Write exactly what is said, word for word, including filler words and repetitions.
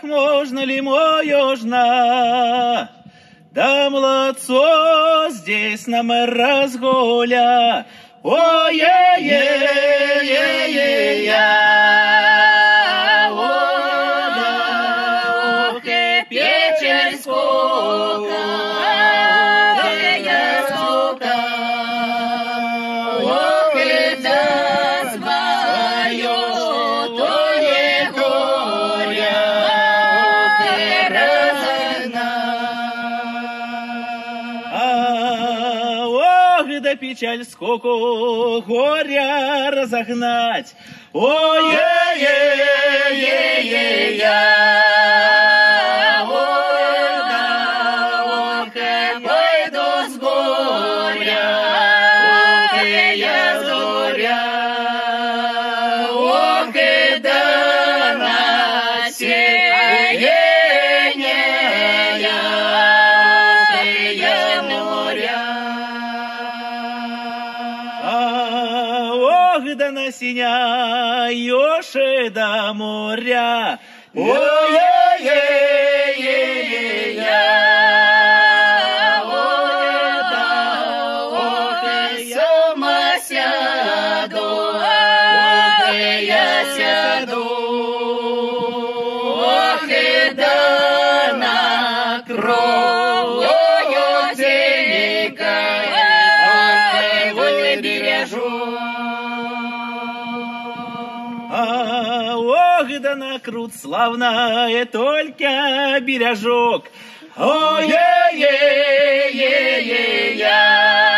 можно ли можно? Да молодцо здесь нам разгуля. Ой-е-е-е-е-я. О, да, ох, и печаль сколько, я сколько. Ох, и тоска моё, то не горя, ох, и разогнать. Ох, да печаль сколько, горя разогнать. Ой-е-е-е-е-я. Да на синя ёши до моря. Ой-е-е-е-я. Ой, да, ох, я сама сяду, ох, я сяду, ох, и да накрою денькой, ох, вот и бережу. Ох, да накрут славная только бережок. Ой-е-е-е-е-я.